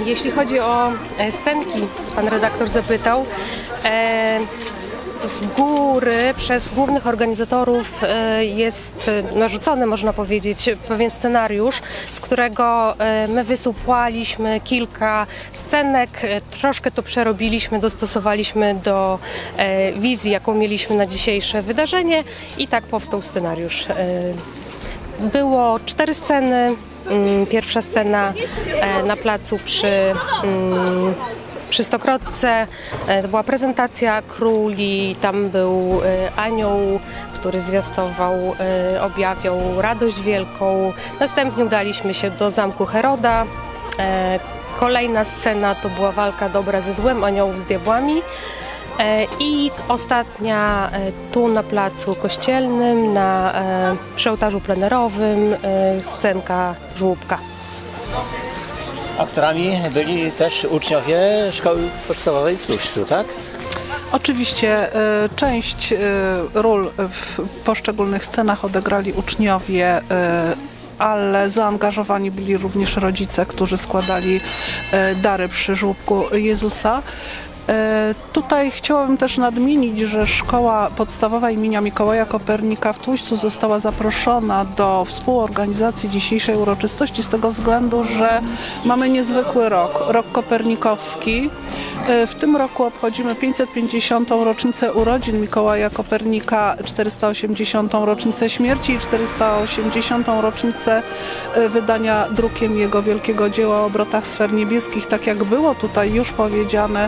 Jeśli chodzi o scenki, pan redaktor zapytał, z góry przez głównych organizatorów jest narzucony, można powiedzieć, pewien scenariusz, z którego my wysupłaliśmy kilka scenek, troszkę to przerobiliśmy, dostosowaliśmy do wizji, jaką mieliśmy na dzisiejsze wydarzenie i tak powstał scenariusz. Było 4 sceny. Pierwsza scena na placu przy Stokrotce, to była prezentacja króli, tam był anioł, który zwiastował, objawiał radość wielką. Następnie udaliśmy się do zamku Heroda. Kolejna scena to była walka dobra ze złem, aniołów z diabłami. I ostatnia tu na placu kościelnym, przy ołtarzu plenerowym, scenka żłóbka. Aktorami byli też uczniowie szkoły podstawowej w Tuszcu, tak? Oczywiście część ról w poszczególnych scenach odegrali uczniowie, ale zaangażowani byli również rodzice, którzy składali dary przy żłóbku Jezusa. Tutaj chciałabym też nadmienić, że Szkoła Podstawowa imienia Mikołaja Kopernika w Tłuścu została zaproszona do współorganizacji dzisiejszej uroczystości z tego względu, że mamy niezwykły rok kopernikowski. W tym roku obchodzimy 550. rocznicę urodzin Mikołaja Kopernika, 480. rocznicę śmierci i 480. rocznicę wydania drukiem jego wielkiego dzieła o obrotach sfer niebieskich. Tak jak było tutaj już powiedziane,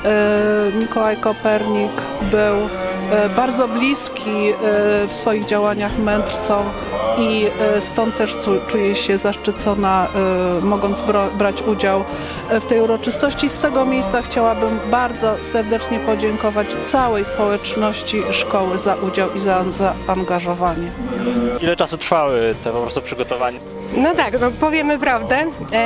Mikołaj Kopernik był bardzo bliski w swoich działaniach mędrcom i stąd też czuję się zaszczycona, mogąc brać udział w tej uroczystości. Z tego miejsca chciałabym bardzo serdecznie podziękować całej społeczności szkoły za udział i za zaangażowanie. Ile czasu trwały te po prostu przygotowania? No tak, no powiemy prawdę.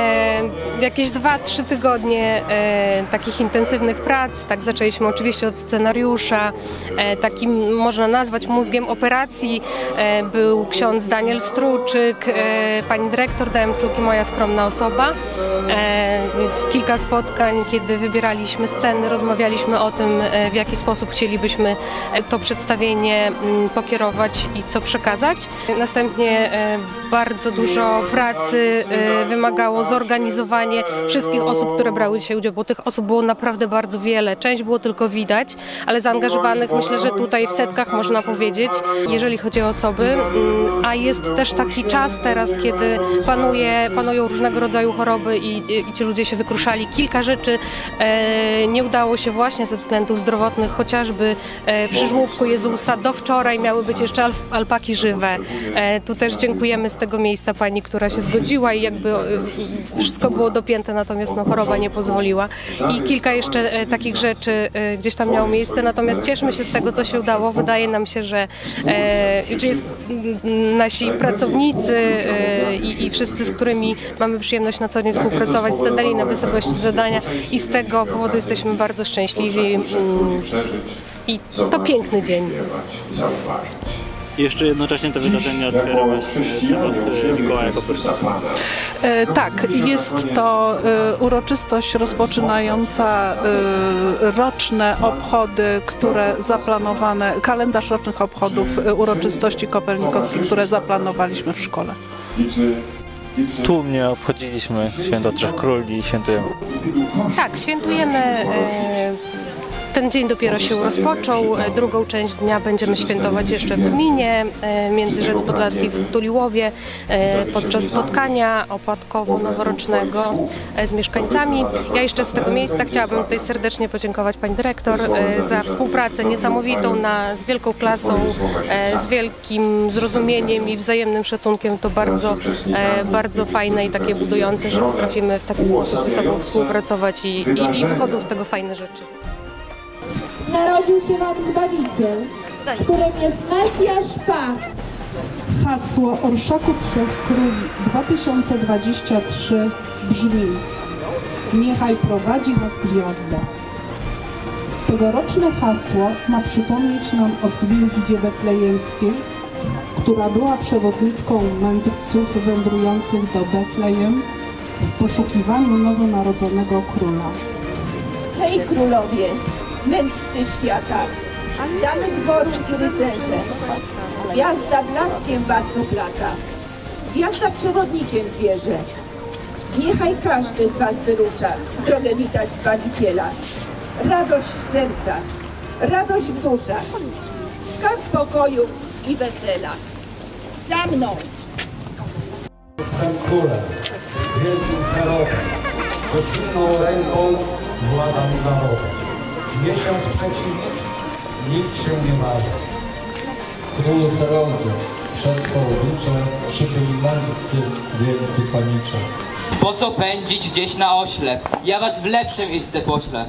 Jakieś 2-3 tygodnie takich intensywnych prac. Tak, zaczęliśmy oczywiście od scenariusza. Takim można nazwać mózgiem operacji był ksiądz Daniel Struczyk, pani dyrektor Demczuk i moja skromna osoba. Więc kilka spotkań, kiedy wybieraliśmy sceny, rozmawialiśmy o tym, w jaki sposób chcielibyśmy to przedstawienie pokierować i co przekazać. Następnie bardzo dużo pracy wymagało zorganizowanie wszystkich osób, które brały dzisiaj udział, bo tych osób było naprawdę bardzo wiele. Część było tylko widać, ale zaangażowanych myślę, że tutaj w setkach można powiedzieć, jeżeli chodzi o osoby. A jest też taki czas teraz, kiedy panują różnego rodzaju choroby i ci ludzie się wykruszali. Kilka rzeczy nie udało się właśnie ze względów zdrowotnych, chociażby przy żłóbku Jezusa do wczoraj miały być jeszcze alpaki żywe. Tu też dziękujemy z tego miejsca pani, która się zgodziła i jakby wszystko było dopięte, natomiast no, choroba nie pozwoliła. I kilka jeszcze takich rzeczy gdzieś tam miało miejsce, natomiast cieszmy się z tego, co się udało. Wydaje nam się, że nasi pracownicy i wszyscy, z którymi mamy przyjemność na co dzień współpracować, stanęli na wysokości zadania i z tego powodu jesteśmy bardzo szczęśliwi i to piękny dzień. I jeszcze jednocześnie to wydarzenie otwiera właśnie temat Mikołaja Kopernika. Tak, jest to uroczystość rozpoczynająca roczne obchody, które zaplanowane, kalendarz rocznych obchodów uroczystości kopernikowskich, które zaplanowaliśmy w szkole. Tłumnie obchodziliśmy Święto Trzech Króli i świętujemy. Tak, świętujemy. Ten dzień dopiero się rozpoczął. Drugą część dnia będziemy świętować jeszcze w gminie Międzyrzec Podlaski w Tuliłowie podczas spotkania opłatkowo-noworocznego z mieszkańcami. Ja jeszcze z tego miejsca chciałabym tutaj serdecznie podziękować pani dyrektor za współpracę niesamowitą, z wielką klasą, z wielkim zrozumieniem i wzajemnym szacunkiem. To bardzo, bardzo fajne i takie budujące, że potrafimy w taki sposób ze sobą współpracować i wychodzą z tego fajne rzeczy. Narodził się wam Zbawiciel, którym jest Mesjasz Pan. Hasło Orszaku Trzech Króli 2023 brzmi: niechaj prowadzi nas gwiazda. Tegoroczne hasło ma przypomnieć nam o Gwieździe Betlejemskiej, która była przewodniczką mędrców wędrujących do Betlejem w poszukiwaniu nowonarodzonego króla. Hej królowie, mędrcy świata, damy dworu i rycerze, gwiazda blaskiem was uplata, gwiazda przewodnikiem bierze. Niechaj każdy z was wyrusza w drogę witać Zbawiciela. Radość w sercach, radość w duszach, skarb pokoju i wesela. Za mną! Jestem królem, wielkim herosem, silną ręką władam narodem. Miesiąc przeciw, nikt się nie marzy. Królu Herodzie, przed połowicze, przybyli nagcy wielcy panicze. Po co pędzić gdzieś na oślep? Ja was w lepsze miejsce poślę.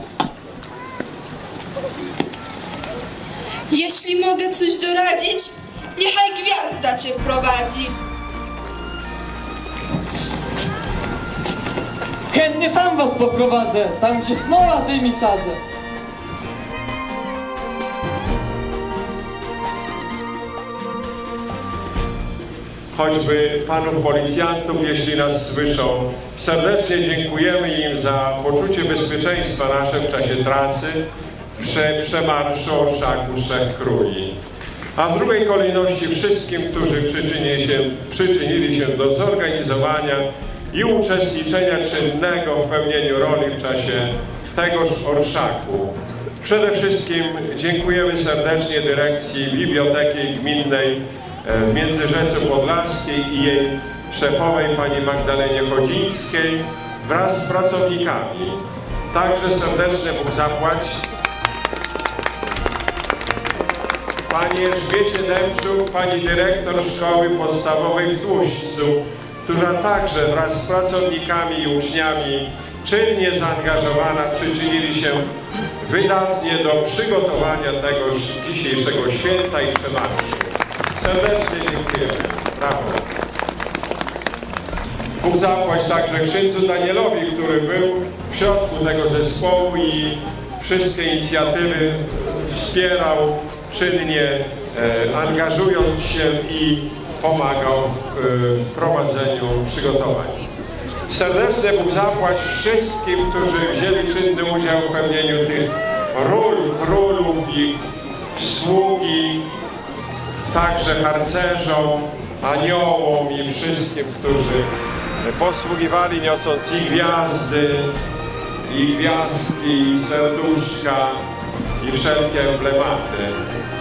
Jeśli mogę coś doradzić, niechaj gwiazda cię prowadzi. Chętnie sam was poprowadzę, tam gdzie smoła dymi sadzę. Choćby panów policjantów, jeśli nas słyszą, serdecznie dziękujemy im za poczucie bezpieczeństwa nasze w czasie trasy przemarszu Orszaku Trzech Króli. A w drugiej kolejności wszystkim, którzy przyczynili się do zorganizowania i uczestniczenia czynnego w pełnieniu roli w czasie tegoż orszaku. Przede wszystkim dziękujemy serdecznie dyrekcji Biblioteki Gminnej w Międzyrzecu Podlaskiej i jej szefowej pani Magdalenie Chodzińskiej wraz z pracownikami. Także serdeczne Bóg zapłać pani Elżbiecie Dębczuk, pani dyrektor Szkoły Podstawowej w Tłuszczu, która także wraz z pracownikami i uczniami czynnie zaangażowana przyczynili się wydatnie do przygotowania tegoż dzisiejszego święta i przemarszu. Serdecznie dziękujemy. Brawo. Bóg zapłać także księdzu Danielowi, który był w środku tego zespołu i wszystkie inicjatywy wspierał czynnie, angażując się i pomagał w prowadzeniu przygotowań. Serdecznie Bóg zapłać wszystkim, którzy wzięli czynny udział w pełnieniu tych ról królów i sługi, także harcerzom, aniołom i wszystkim, którzy posługiwali, niosąc i gwiazdy, i gwiazdki, i serduszka, i wszelkie emblematy.